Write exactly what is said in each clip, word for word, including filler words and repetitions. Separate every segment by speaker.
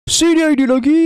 Speaker 1: C D I D lagi.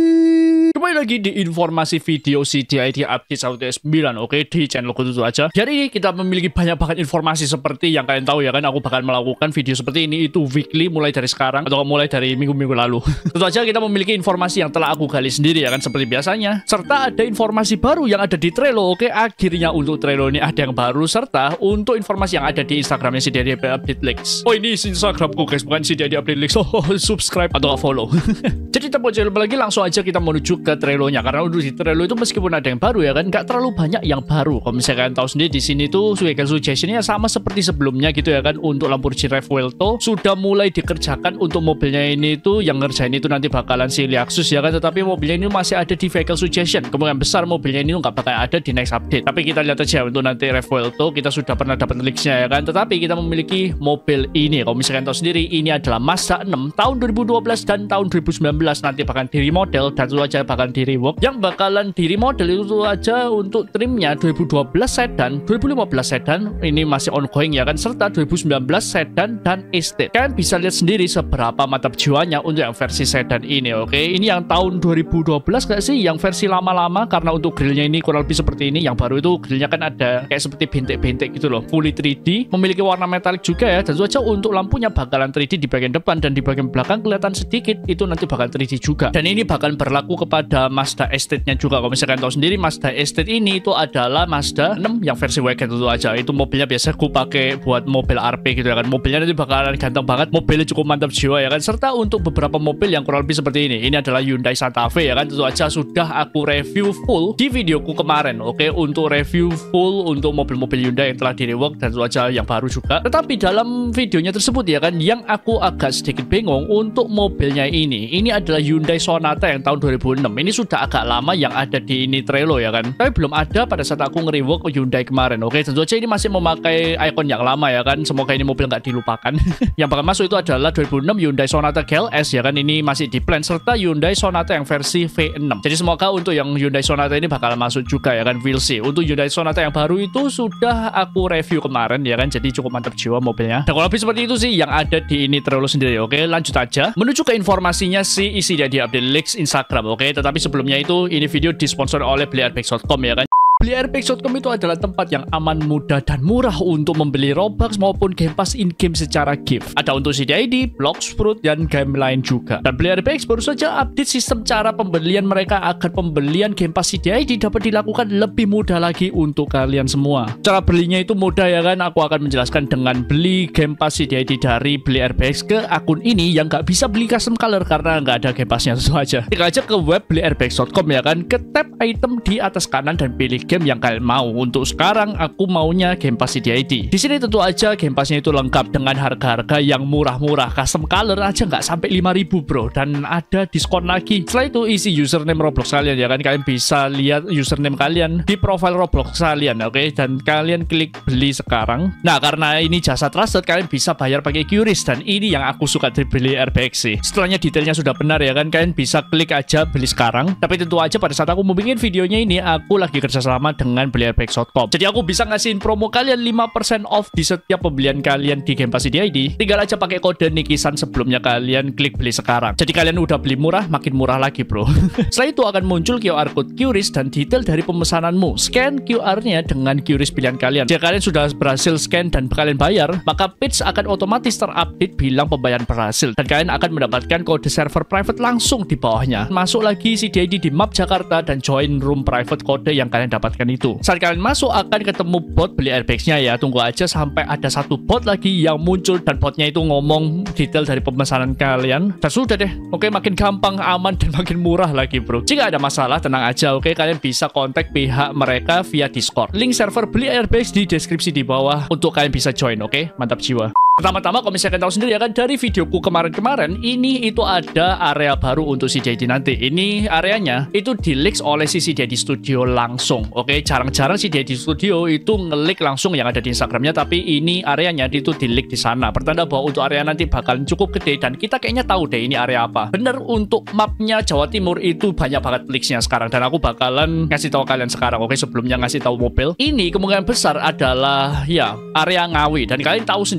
Speaker 1: Kembali lagi di informasi video C D I D update satu titik sembilan, oke, di channel Kututu aja. Jadi ini kita memiliki banyak banget informasi seperti yang kalian tahu ya kan, aku bakal melakukan video seperti ini itu weekly mulai dari sekarang atau mulai dari minggu-minggu lalu. Tentu saja kita memiliki informasi yang telah aku gali sendiri ya kan, seperti biasanya. Serta ada informasi baru yang ada di Trello, oke. Akhirnya untuk Trello ini ada yang baru, serta untuk informasi yang ada di Instagramnya C D I D Update Leaks. Oh, ini Instagramku guys, bukan C D I D Update Leaks. Oh, subscribe atau follow. Jadi tanpa jauh lagi langsung aja kita menuju ke Trello-nya, karena untuk di Trello itu meskipun ada yang baru ya kan, nggak terlalu banyak yang baru. Kalau misalnya kalian tahu sendiri di sini tuh vehicle suggestion-nya sama seperti sebelumnya gitu ya kan. Untuk Lamborghini Revuelto sudah mulai dikerjakan, untuk mobilnya ini tuh yang ngerjain itu nanti bakalan si Lexus ya kan, tetapi mobilnya ini masih ada di vehicle suggestion. Kemungkinan besar mobilnya ini nggak bakal ada di next update. Tapi kita lihat aja untuk nanti Revuelto, kita sudah pernah dapat leaks-nya ya kan, tetapi kita memiliki mobil ini. Kalau misalnya kalian tahu sendiri, ini adalah Mazda enam tahun dua ribu dua belas dan tahun dua ribu sembilan belas nanti bakalan di remodel dan itu aja bakalan di rework. Yang bakalan di remodel itu aja untuk trimnya dua ribu dua belas sedan, dua ribu lima belas sedan ini masih ongoing ya kan, serta dua ribu sembilan belas sedan dan estate. Kalian bisa lihat sendiri seberapa mantap jiwanya untuk yang versi sedan ini, oke. Ini yang tahun dua ribu dua belas gak sih, yang versi lama-lama, karena untuk grillnya ini kurang lebih seperti ini. Yang baru itu grillnya kan ada kayak seperti bintik-bintik gitu loh, fully tiga D, memiliki warna metalik juga ya, dan itu aja untuk lampunya bakalan tiga D di bagian depan, dan di bagian belakang kelihatan sedikit itu nanti bakal tiga D juga. Dan ini bakal berlaku kepada Mazda Estate-nya juga. Kalau misalkan tahu sendiri, Mazda Estate ini itu adalah Mazda enam yang versi wagon itu aja. Itu mobilnya biasa aku pakai buat mobil R P gitu ya kan. Mobilnya nanti bakalan ganteng banget, mobilnya cukup mantap jiwa ya kan. Serta untuk beberapa mobil yang kurang lebih seperti ini. Ini adalah Hyundai Santa Fe ya kan. Tentu aja sudah aku review full di videoku kemarin, oke. Untuk review full untuk mobil-mobil Hyundai yang telah di rework dan tentu aja yang baru juga. Tetapi dalam videonya tersebut ya kan, yang aku agak sedikit bingung untuk mobilnya ini. Ini adalah Hyundai Sonata yang tahun dua ribu enam. Ini sudah agak lama yang ada di ini Trello ya kan, tapi belum ada pada saat aku nge-rework Hyundai kemarin, oke. Tentu saja ini masih memakai icon yang lama ya kan, semoga ini mobil nggak dilupakan. Yang bakal masuk itu adalah dua ribu enam Hyundai Sonata G L S ya kan, ini masih di plan, serta Hyundai Sonata yang versi V enam. Jadi semoga untuk yang Hyundai Sonata ini bakal masuk juga ya kan, we'll see. Untuk Hyundai Sonata yang baru itu sudah aku review kemarin ya kan, jadi cukup mantap jiwa mobilnya. Dan kalau lebih seperti itu sih yang ada di ini Trello sendiri, oke. Lanjut aja menuju ke informasinya si isi dari update leaks Instagram, oke. Tetapi sebelumnya itu, ini video disponsori oleh beli airbags dot com ya kan. beli airbags dot com itu adalah tempat yang aman, mudah, dan murah untuk membeli Robux maupun Game Pass in-game secara gift. Ada untuk C D I D, Bloxfruit, dan game lain juga. Dan Beli Airbags baru saja update sistem cara pembelian mereka agar pembelian Game Pass C D I D dapat dilakukan lebih mudah lagi untuk kalian semua. Cara belinya itu mudah ya kan, aku akan menjelaskan dengan beli Game Pass C D I D dari Beli Airbags ke akun ini yang nggak bisa beli custom color karena nggak ada Game Pass-nya, tentu aja. Klik aja ke web beli airbags dot com ya kan, ke tab item di atas kanan dan pilih game yang kalian mau. Untuk sekarang aku maunya Game Pass C D I D. Di sini tentu aja Game Pass-nya itu lengkap dengan harga-harga yang murah-murah. Custom color aja nggak sampai lima ribu bro, dan ada diskon lagi. Setelah itu isi username Roblox kalian ya kan, kalian bisa lihat username kalian di profile Roblox kalian, oke, okay? Dan kalian klik beli sekarang. Nah, karena ini jasa trusted, kalian bisa bayar pakai Q R I S, dan ini yang aku suka dari Beli Airbags sih. Setelahnya detailnya sudah benar ya kan, kalian bisa klik aja beli sekarang. Tapi tentu aja pada saat aku mau bikin videonya ini, aku lagi kerjasama dengan beli airbags dot com. Jadi aku bisa ngasihin promo kalian lima persen off di setiap pembelian kalian di Game Pass C D I D. Tinggal aja pakai kode Nikisan sebelumnya kalian klik beli sekarang. Jadi kalian udah beli murah, makin murah lagi bro. Setelah itu akan muncul Q R code Q R I S dan detail dari pemesananmu. Scan Q R-nya dengan Q R I S pilihan kalian. Jika kalian sudah berhasil scan dan kalian bayar, maka page akan otomatis terupdate bilang pembayaran berhasil, dan kalian akan mendapatkan kode server private langsung di bawahnya. Masuk lagi C D I D di map Jakarta dan join room private kode yang kalian dapatkan itu. Saat kalian masuk akan ketemu bot beli airbags-nya ya. Tunggu aja sampai ada satu bot lagi yang muncul, dan botnya itu ngomong detail dari pemesanan kalian. Dan sudah deh, oke, makin gampang, aman, dan makin murah lagi bro. Jika ada masalah, tenang aja, oke. Kalian bisa kontak pihak mereka via Discord. Link server beli airbags di deskripsi di bawah untuk kalian bisa join, oke. Mantap jiwa. Pertama-tama kalau misalkan tahu sendiri ya kan, dari videoku kemarin-kemarin ini itu ada area baru untuk C D I D nanti. Ini areanya itu di leaks oleh si C D I D Studio langsung, oke. Jarang-jarang C D I D Studio itu nge-leak langsung yang ada di Instagramnya, tapi ini areanya itu di leak di sana. Pertanda bahwa untuk area nanti bakal cukup gede, dan kita kayaknya tahu deh ini area apa. Bener, untuk mapnya Jawa Timur itu banyak banget leaks-nya sekarang, dan aku bakalan ngasih tahu kalian sekarang, oke. Sebelumnya ngasih tahu mobil ini kemungkinan besar adalah ya area Ngawi, dan kalian tahu sendiri untuk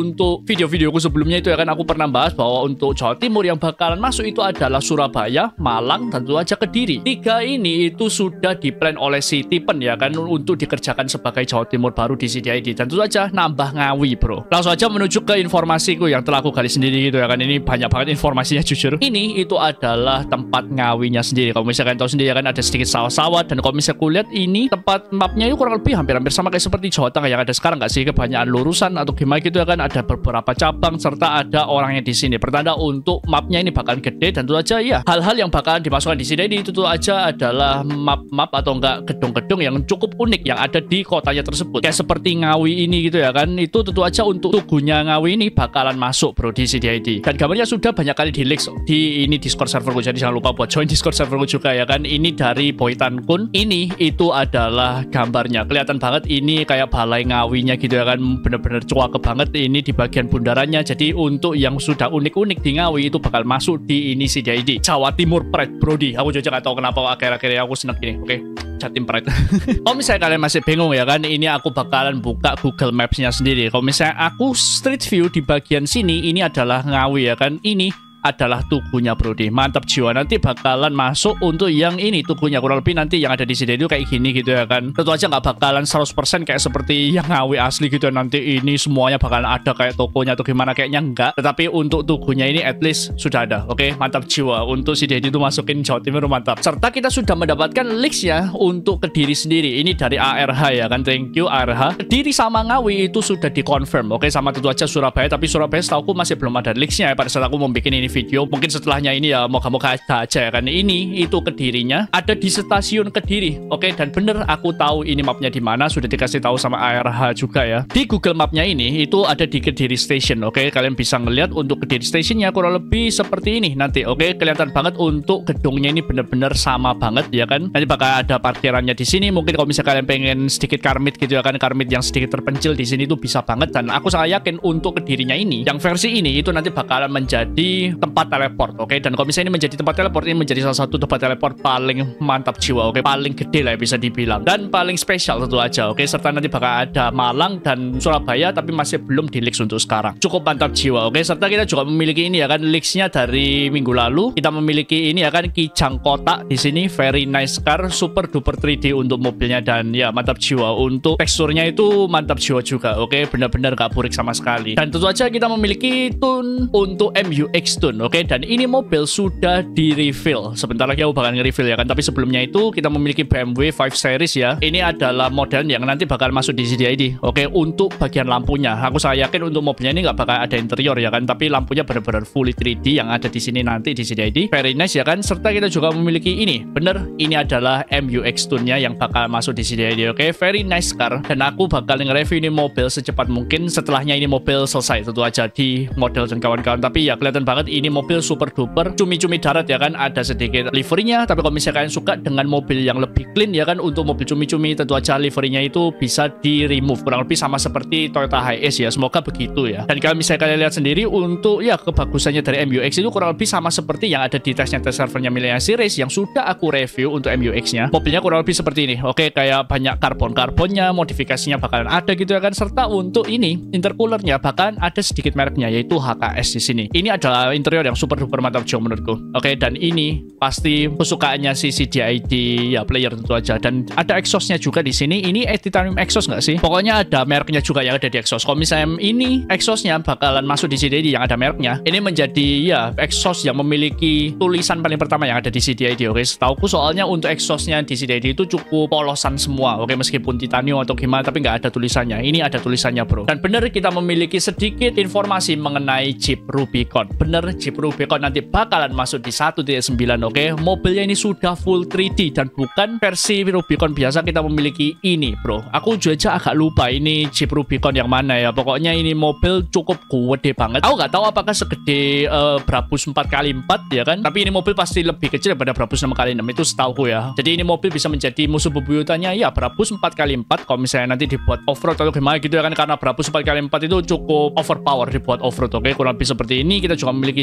Speaker 1: untuk video-videoku sebelumnya itu ya kan, aku pernah bahas bahwa untuk Jawa Timur yang bakalan masuk itu adalah Surabaya, Malang, dan tentu aja Kediri. Tiga ini itu sudah diplan oleh si Tipen ya kan, untuk dikerjakan sebagai Jawa Timur baru di C D I D. Dan tentu aja nambah Ngawi bro. Langsung aja menuju ke informasiku yang telah aku gali sendiri gitu ya kan. Ini banyak banget informasinya jujur. Ini itu adalah tempat Ngawinya sendiri. Kalau misalkan tahu sendiri ya kan, ada sedikit sawah-sawah. Dan kalau misalnya aku lihat ini tempat mapnya itu kurang lebih hampir-hampir sama kayak seperti Jawa Tengah yang ada sekarang nggak sih? Kebanyakan lurusan atau gimana gitu ya kan. Ada beberapa cabang serta ada orangnya di sini. Pertanda untuk mapnya ini bakalan gede. Dan tentu aja ya hal-hal yang bakalan dimasukkan di sini itu tentu aja adalah map-map atau enggak gedung-gedung yang cukup unik yang ada di kotanya tersebut. Kayak seperti Ngawi ini gitu ya kan. Itu tentu aja untuk tugunya Ngawi ini bakalan masuk bro di C D I D. Dan gambarnya sudah banyak kali di leak di ini Discord serverku. Jadi jangan lupa buat join Discord serverku juga ya kan. Ini dari Boytan Kun. Ini itu adalah gambarnya. Kelihatan banget ini kayak balai Ngawinya gitu ya kan. Bener-bener cuake banget ini di bagian bundarannya. Jadi untuk yang sudah unik-unik di Ngawi itu bakal masuk di ini C D I D. Jawa Timur Pride Brody. Aku juga gak tahu kenapa akhir-akhir aku seneng gini. Oke, Jatim Pride. Kalau misalnya kalian masih bingung ya kan, ini aku bakalan buka Google Maps-nya sendiri. Kalau misalnya aku street view di bagian sini, ini adalah Ngawi ya kan. Ini adalah tugunya Brody. Mantap jiwa. Nanti bakalan masuk untuk yang ini tugunya. Kurang lebih nanti yang ada di sini itu kayak gini gitu ya kan. Tentu aja nggak bakalan seratus persen kayak seperti yang Ngawi asli gitu ya. Nanti ini semuanya bakalan ada kayak tokonya atau gimana, kayaknya enggak. Tetapi untuk tugunya ini at least sudah ada. Oke, mantap jiwa. Untuk si Dedi itu masukin Jawa Timur mantap. Serta kita sudah mendapatkan leaks ya untuk Kediri sendiri. Ini dari A R H ya kan. Thank you A R H. Kediri sama Ngawi itu sudah dikonfirm. Oke, sama tentu aja Surabaya. Tapi Surabaya setahu aku masih belum ada leaksnya ya pada saat aku mau bikin ini video. Mungkin setelahnya ini ya moga-moga ada aja ya kan. Ini itu Kedirinya ada di stasiun Kediri. Oke, dan bener aku tahu ini mapnya di mana, sudah dikasih tahu sama A R H juga ya. Di Google Mapnya ini itu ada di Kediri Station. Oke, kalian bisa ngelihat untuk Kediri Stationnya kurang lebih seperti ini nanti. Oke, kelihatan banget untuk gedungnya ini bener-bener sama banget ya kan. Nanti bakal ada parkirannya di sini. Mungkin kalau misalnya kalian pengen sedikit karmit gitu ya kan, karmit yang sedikit terpencil di sini tuh bisa banget. Dan aku sangat yakin untuk Kedirinya ini yang versi ini itu nanti bakalan menjadi tempat teleport, oke. Okay? Dan kalau misalnya ini menjadi tempat teleport, ini menjadi salah satu tempat teleport paling mantap jiwa, oke. Okay? Paling gede lah ya bisa dibilang. Dan paling spesial tentu aja, oke. Okay? Serta nanti bakal ada Malang dan Surabaya, tapi masih belum di leaks untuk sekarang. Cukup mantap jiwa, oke. Okay? Serta kita juga memiliki ini ya kan, leaksnya dari minggu lalu. Kita memiliki ini ya kan, Kijang Kotak di sini, very nice car, super duper tiga D untuk mobilnya. Dan ya mantap jiwa, untuk teksturnya itu mantap jiwa juga, oke. Okay? Benar-benar gak burik sama sekali. Dan tentu aja kita memiliki tune untuk M U X tune, oke. Okay? Dan ini mobil sudah di reveal. Sebentar lagi aku bakal nge-reveal ya kan. Tapi sebelumnya itu kita memiliki B M W lima Series ya. Ini adalah model yang nanti bakal masuk di C D I D. Oke, untuk bagian lampunya, aku saya yakin untuk mobilnya ini nggak bakal ada interior ya kan. Tapi lampunya benar-benar fully tiga D yang ada di sini nanti di C D I D. Very nice ya kan. Serta kita juga memiliki ini. Bener, ini adalah M U X tune-nya yang bakal masuk di C D I D. Oke, very nice car. Dan aku bakal nge-review ini mobil secepat mungkin setelahnya ini mobil selesai. Tentu aja di model dan kawan-kawan. Tapi ya kelihatan banget ini mobil super duper cumi-cumi darat ya kan, ada sedikit liverinya. Tapi kalau misalnya kalian suka dengan mobil yang lebih clean ya kan, untuk mobil cumi-cumi tentu aja liverinya itu bisa di remove, kurang lebih sama seperti Toyota Hiace ya, semoga begitu ya. Dan kalau misalnya kalian lihat sendiri untuk ya kebagusannya dari M U X itu kurang lebih sama seperti yang ada di tesnya tes servernya Millennium Series yang sudah aku review untuk M U X-nya. Mobilnya kurang lebih seperti ini, oke, kayak banyak karbon-karbonnya, modifikasinya bakalan ada gitu ya kan. Serta untuk ini intercoolernya bahkan ada sedikit mereknya yaitu H K S di sini. Ini adalah interior yang super duper mantap jauh menurutku. Oke, dan ini pasti kesukaannya si C D I D ya player tentu aja. Dan ada exhaustnya juga di sini. Ini titanium exhaust nggak sih? Pokoknya ada mereknya juga yang ada di exhaust. Kalau misalnya ini exhaustnya bakalan masuk di C D I D yang ada mereknya, ini menjadi ya exhaust yang memiliki tulisan paling pertama yang ada di C D I D. Oke, setauku soalnya untuk exhaustnya di C D I D itu cukup polosan semua. Oke, meskipun titanium atau gimana, tapi nggak ada tulisannya. Ini ada tulisannya bro. Dan bener kita memiliki sedikit informasi mengenai Jeep Rubicon. Bener, Jeep Rubicon nanti bakalan masuk di satu titik sembilan. Oke, mobilnya ini sudah full tiga D dan bukan versi Rubicon biasa kita memiliki ini bro. Aku juga agak lupa ini Jeep Rubicon yang mana ya. Pokoknya ini mobil cukup gede banget. Aku nggak tahu apakah segede uh, Brabus empat kali empat ya kan, tapi ini mobil pasti lebih kecil daripada Brabus enam kali enam, itu setauku ya. Jadi ini mobil bisa menjadi musuh bebuyutannya ya Brabus empat kali empat kalau misalnya nanti dibuat off-road atau gimana gitu ya kan, karena Brabus empat kali empat itu cukup overpower dibuat off-road. Oke, kurang lebih seperti ini. Kita juga memiliki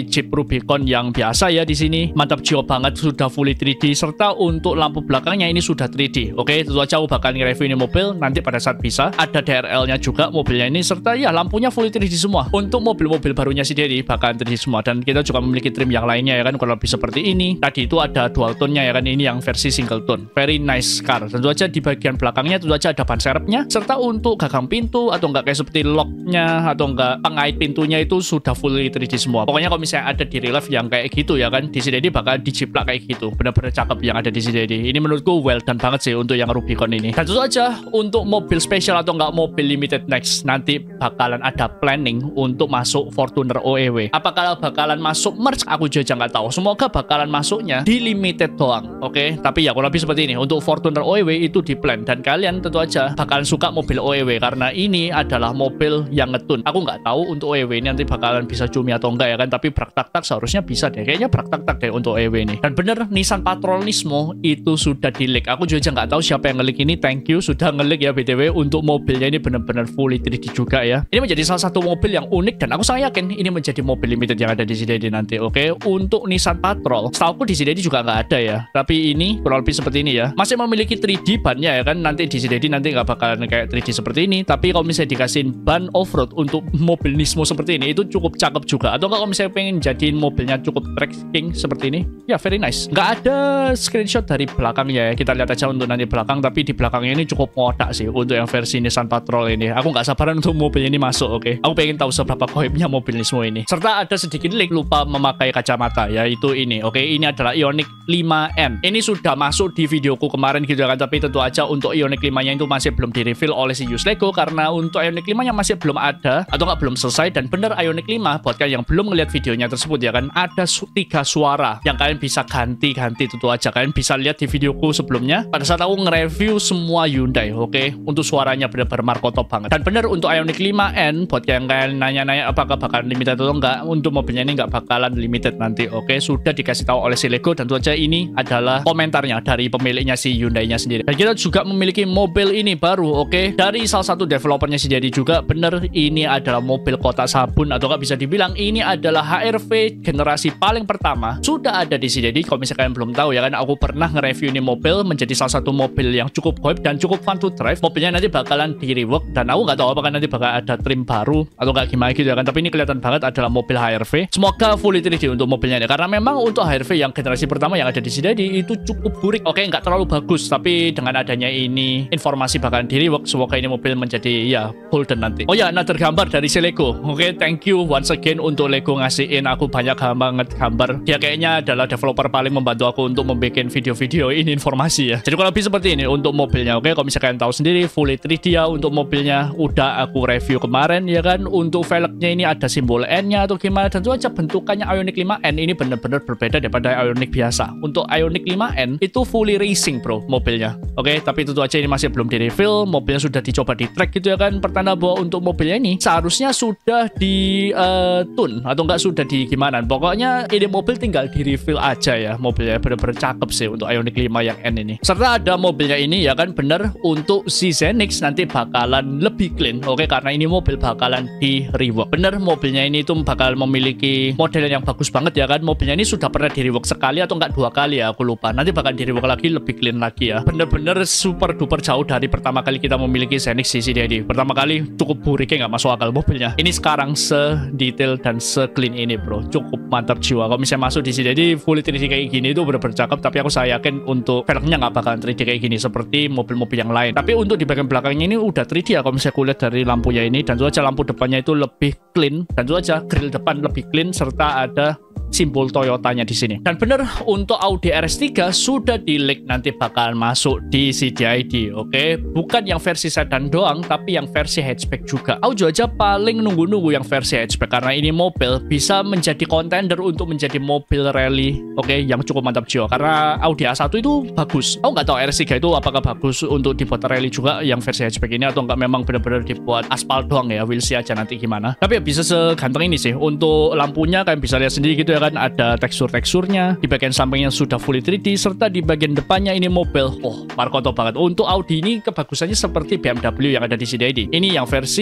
Speaker 1: memiliki chip Rubicon yang biasa ya di sini. Mantap jiwa banget, sudah fully tiga D, serta untuk lampu belakangnya ini sudah tiga D. Oke, tentu saja aku bakal nge-review ini mobil nanti pada saat bisa. Ada D R L-nya juga mobilnya ini, serta ya lampunya fully tiga D semua. Untuk mobil-mobil barunya sendiri bakal tiga D semua, dan kita juga memiliki trim yang lainnya ya kan, kurang lebih seperti ini. Tadi itu ada dual tone-nya ya kan, ini yang versi single tone. Very nice car. Tentu saja di bagian belakangnya tentu saja ada ban serepnya, serta untuk gagang pintu atau enggak kayak seperti lock-nya atau enggak pengait pintunya itu sudah fully tiga D semua. Pokoknya kalau misalnya ada di real life yang kayak gitu ya kan, di C D D bakal diciplak kayak gitu. Benar-benar cakep yang ada di C D D. Ini menurutku well done banget sih untuk yang Rubicon ini. Dan tentu saja untuk mobil spesial atau enggak mobil limited next, nanti bakalan ada planning untuk masuk Fortuner O E W. Apakah bakalan masuk merch? Aku juga nggak tahu. Semoga bakalan masuknya di limited doang. Oke, okay? Tapi ya kurang lebih seperti ini. Untuk Fortuner O E W itu di plan, dan kalian tentu aja bakalan suka mobil O E W karena ini adalah mobil yang ngetun. Aku nggak tahu untuk O E W ini nanti bakalan bisa cumi atau enggak ya kan, tapi brak-tak-tak seharusnya bisa deh. Kayaknya brak-tak-tak deh untuk O E W ini. Dan bener, Nissan Patrol Nismo itu sudah di-leak. Aku juga nggak tahu siapa yang nge-leak ini. Thank you sudah nge-leak ya B T W. Untuk mobilnya ini benar-benar fully tiga D juga ya. Ini menjadi salah satu mobil yang unik, dan aku sangat yakin ini menjadi mobil limited yang ada di C D D nanti. Oke, okay? Untuk Nissan Patrol, setahu di C D D juga nggak ada ya. Tapi ini kurang lebih seperti ini ya. Masih memiliki tiga D bannya ya kan. Nanti di C D D nanti nggak bakalan kayak tiga D seperti ini. Tapi kalau misalnya dikasihin ban off-road untuk mobil Nismo seperti ini, itu cukup cakep juga. Atau kalau misalnya pengen jadiin mobilnya cukup tracking seperti ini, ya very nice. Nggak ada screenshot dari belakangnya ya. Kita lihat aja untuk nanti belakang. Tapi di belakangnya ini cukup ngotak sih untuk yang versi Nissan Patrol ini. Aku nggak sabaran untuk mobilnya ini masuk. Oke, okay? Aku pengen tahu seberapa hype-nya mobil Nismo ini. Serta ada sedikit leak lupa memakai kacamata, yaitu ini. Oke, okay? Ini adalah Ioniq lima N. Ini sudah masuk di videoku kemarin gitu kan, tapi tentu aja untuk Ioniq lima-nya itu masih belum di-reveal oleh si Use Lego, karena untuk Ioniq lima-nya masih belum ada atau nggak belum selesai. Dan bener Ioniq lima, buat kalian yang belum ngeliat videonya tersebut ya kan, ada su tiga suara yang kalian bisa ganti-ganti. Tentu aja kalian bisa lihat di videoku sebelumnya pada saat aku nge-review semua Hyundai. Oke, okay? Untuk suaranya bener-bener marko top banget. Dan bener untuk Ioniq lima N, buat yang kalian nanya-nanya apakah bakalan limited atau enggak, untuk mobilnya ini nggak bakalan limited nanti. Oke, okay? Sudah dikasih tahu oleh si Lego, dan tentu aja ini adalah komentarnya dari pemiliknya si Hyundai-nya sendiri. Dan kita juga memiliki mobil ini baru, oke, okay? Dari salah satu developernya sendiri juga. Bener, ini adalah mobil kotak sabun, atau nggak bisa dibilang ini adalah H R V generasi paling pertama sudah ada di C D D. Kalau misalnya kalian belum tahu ya kan, aku pernah nge-review ini mobil, menjadi salah satu mobil yang cukup hype dan cukup fun to drive. Mobilnya nanti bakalan di rework, dan aku nggak tahu apakah nanti bakal ada trim baru atau nggak gimana gitu ya kan, tapi ini kelihatan banget adalah mobil H R V. Semoga fully tiga D untuk mobilnya ini, karena memang untuk H R V yang generasi pertama yang ada di C D D itu cukup burik. Oke, nggak terlalu bagus, tapi dengan adanya ini informasi bakalan di rework, semoga ini mobil menjadi ya golden nanti. Oh ya, another gambar dari si Lego. Oke, thank you once again untuk Lego ngasihin aku banyak banget gambar. Dia kayaknya adalah developer paling membantu aku untuk membuat video-video ini informasi ya. Jadi kalau lebih seperti ini untuk mobilnya. Oke, kalau misalnya kalian tahu sendiri fully tiga D ya untuk mobilnya, udah aku review kemarin ya kan. Untuk velgnya ini ada simbol N-nya atau gimana, tentu aja bentukannya Ioniq lima N ini benar-benar berbeda daripada Ioniq biasa. Untuk Ioniq lima N itu fully racing bro mobilnya. Oke, tapi tentu aja ini masih belum di reveal. Mobilnya sudah dicoba di track gitu ya kan, pertanda bahwa untuk mobilnya ini seharusnya sudah di uh, tune atau enggak sudah di gimana. Pokoknya ini mobil tinggal di reveal aja ya. Mobilnya bener-bener cakep sih untuk Ioniq lima yang N ini. Serta ada mobilnya ini ya kan, bener untuk si Zenix nanti bakalan lebih clean. Oke, karena ini mobil bakalan di rework. Bener, mobilnya ini tuh bakal memiliki model yang bagus banget ya kan. Mobilnya ini sudah pernah di rework sekali atau enggak dua kali ya, aku lupa. Nanti bakal di rework lagi, lebih clean lagi ya. Bener-bener super duper jauh dari pertama kali kita memiliki Zenix di C D D. Pertama kali cukup buriknya nggak masuk akal mobilnya. Ini sekarang sedetail dan se-clean ini bro, cukup mantap jiwa. Kalau misalnya masuk di C D D full tiga D kayak gini itu bener-bener cakep. Tapi aku saya yakin untuk velgnya nggak bakalan tiga D kayak gini seperti mobil-mobil yang lain. Tapi untuk di bagian belakangnya ini udah tiga D ya kalau misalnya kulihat dari lampunya ini. Dan juga aja lampu depannya itu lebih clean, dan juga aja grill depan lebih clean, serta ada simbol Toyotanya di sini. Dan bener untuk Audi R S tiga sudah di-leak nanti bakal masuk di C D I D. Oke, bukan yang versi sedan doang, tapi yang versi hatchback juga. Aku aja paling nunggu-nunggu yang versi hatchback karena ini mobil bisa menjadi contender untuk menjadi mobil rally. Oke, yang cukup mantap jiwa. Karena Audi A satu itu bagus. Aku nggak tahu R S tiga itu apakah bagus untuk dibuat rally juga yang versi hatchback ini, atau nggak memang benar-benar dibuat aspal doang ya. We'll see aja nanti gimana. Tapi ya bisa seganteng ini sih. Untuk lampunya kalian bisa lihat sendiri gitu ya kan, ada tekstur-teksturnya. Di bagian sampingnya sudah fully tiga D, serta di bagian depannya ini mobil, oh markoto banget. Untuk Audi ini kebagusannya seperti B M W yang ada di C D I D. Ini yang versi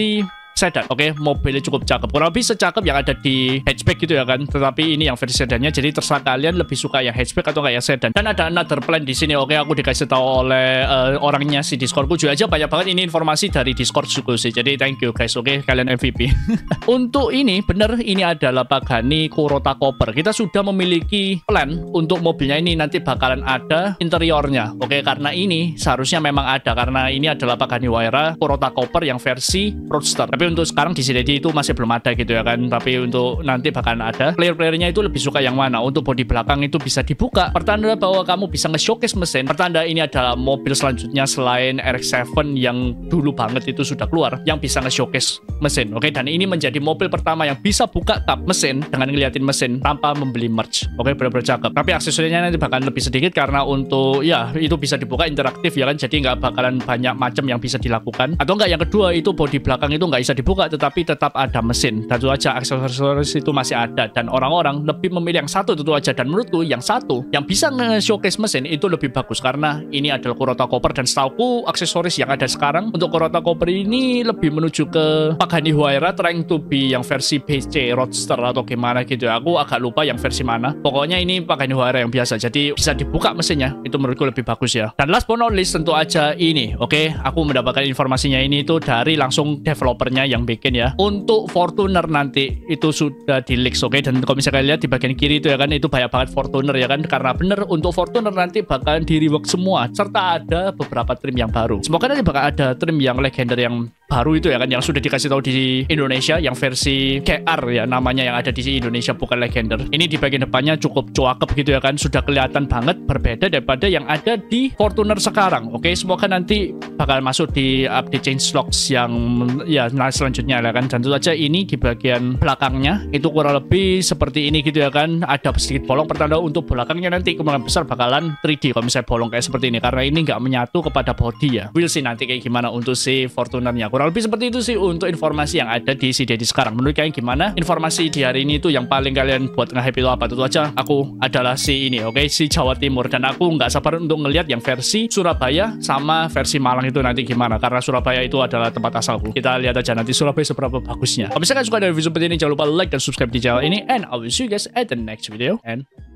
Speaker 1: sedan. Oke, mobilnya cukup cakep. Kurang lebih secakep yang ada di hatchback gitu ya kan. Tetapi ini yang versi sedannya, jadi terserah kalian lebih suka yang hatchback atau nggak yang sedan. Dan ada another plan di sini. Oke, aku dikasih tahu oleh uh, orangnya si Discordku juga aja banyak banget ini informasi dari Discord juga sih. Jadi thank you guys. Oke, kalian M V P. Untuk ini bener ini adalah Pagani Kurota Copper. Kita sudah memiliki plan untuk mobilnya ini nanti bakalan ada interiornya. Oke, karena ini seharusnya memang ada karena ini adalah Pagani Huayra Kurota Copper yang versi Roadster. Tapi untuk sekarang di C D D itu masih belum ada gitu ya kan. Tapi untuk nanti bakalan ada. Player-playernya itu lebih suka yang mana? Untuk bodi belakang itu bisa dibuka. Pertanda bahwa kamu bisa nge-showcase mesin. Pertanda ini adalah mobil selanjutnya selain R X tujuh yang dulu banget itu sudah keluar yang bisa nge-showcase mesin. Oke, dan ini menjadi mobil pertama yang bisa buka kap mesin dengan ngeliatin mesin tanpa membeli merch. Oke, benar-benar cakep. Tapi aksesorinya nanti bakalan lebih sedikit karena untuk ya itu bisa dibuka interaktif ya kan. Jadi nggak bakalan banyak macam yang bisa dilakukan. Atau enggak yang kedua itu bodi belakang itu nggak bisa dibuka tetapi tetap ada mesin. Dan itu aja aksesoris itu masih ada dan orang-orang lebih memilih yang satu itu aja. Dan menurutku yang satu yang bisa nge-showcase mesin itu lebih bagus karena ini adalah Kurota Copper dan setauku aksesoris yang ada sekarang untuk Kurota Copper ini lebih menuju ke Pagani Huayra trying to be yang versi B C Roadster atau gimana gitu ya. Aku agak lupa yang versi mana. Pokoknya ini Pagani Huayra yang biasa. Jadi bisa dibuka mesinnya. Itu menurutku lebih bagus ya. Dan last but not least tentu aja ini. Oke, aku mendapatkan informasinya ini itu dari langsung developernya yang bikin ya. Untuk Fortuner nanti itu sudah di leaks. Oke, dan kalau misalnya kalian lihat di bagian kiri itu ya kan itu banyak banget Fortuner ya kan. Karena bener untuk Fortuner nanti bakalan di rework semua. Serta ada beberapa trim yang baru. Semoga nanti bakal ada trim yang legender yang baru itu ya kan yang sudah dikasih tahu di Indonesia yang versi K R ya namanya yang ada di Indonesia bukan legender. Ini di bagian depannya cukup cakep gitu ya kan, sudah kelihatan banget berbeda daripada yang ada di Fortuner sekarang. Oke, semoga nanti bakal masuk di update change logs yang ya nah selanjutnya ya kan. Dan tentu saja ini di bagian belakangnya itu kurang lebih seperti ini gitu ya kan, ada sedikit bolong pertanda untuk belakangnya nanti kemungkinan besar bakalan tiga D kalau misalnya bolong kayak seperti ini karena ini nggak menyatu kepada body ya. We'll see nanti kayak gimana untuk si Fortunernya. Kurang lebih seperti itu sih untuk informasi yang ada di C D D sekarang. Menurut kalian gimana? Informasi di hari ini itu yang paling kalian buat nge-hype itu apa? Tentu aja aku adalah si ini, oke, okay? Si Jawa Timur. Dan aku nggak sabar untuk ngelihat yang versi Surabaya sama versi Malang itu nanti gimana. Karena Surabaya itu adalah tempat asalku. Kita lihat aja nanti Surabaya seberapa bagusnya. Kalau misalkan suka dari video seperti ini, jangan lupa like dan subscribe di channel ini. And I will see you guys at the next video. And